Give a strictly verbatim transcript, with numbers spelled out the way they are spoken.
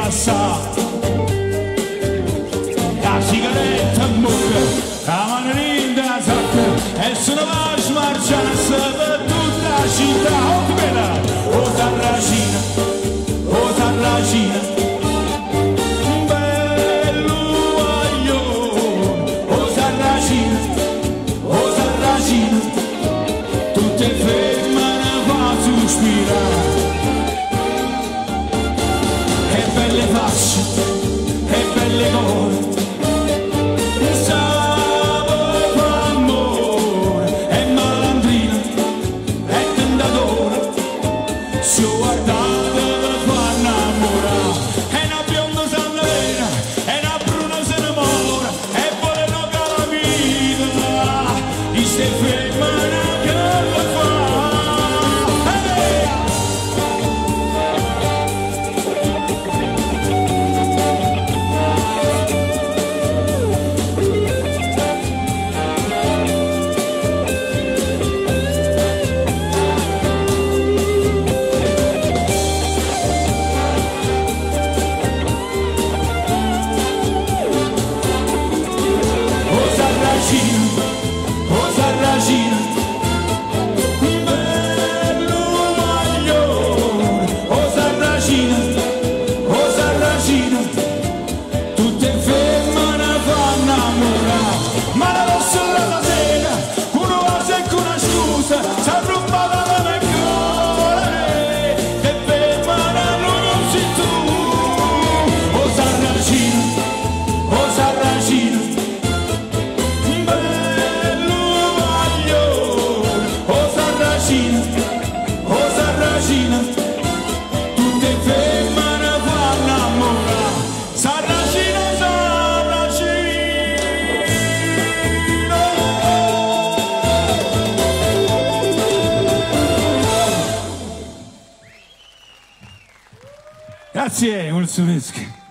passa, la sigaretta in bocca, la mandarina da sacca, e se ne va a smarciarsi per tutta la città. Oh, che bella! Oh, Sarracina, oh, Sarracina, bello guaglione, oh, Sarracina, oh, Sarracina, tutte femmine fa sospirare. Belle facce e belle cose, sapore fa amore, è malandrina, è tentatore, se ho guardato per far innamorare, è una bionda sanguina, è una bruna se ne mora, e vuole no calamita, di ste femmine che la fa. Oh, Sarracina, bello guaglione, oh, Sarracina, oh, Sarracina, tutte femmine fanno innamorare, ma la rossa la sera, una cosa e una scusa, si è rubata la mia cuore, che femmine non sei tu, oh, Sarracina, oh, Sarracina. Oh, Sarracina, tutte femmine fanno innamorare. Sarracina, Sarracina. Grazie, Ulzuleschi.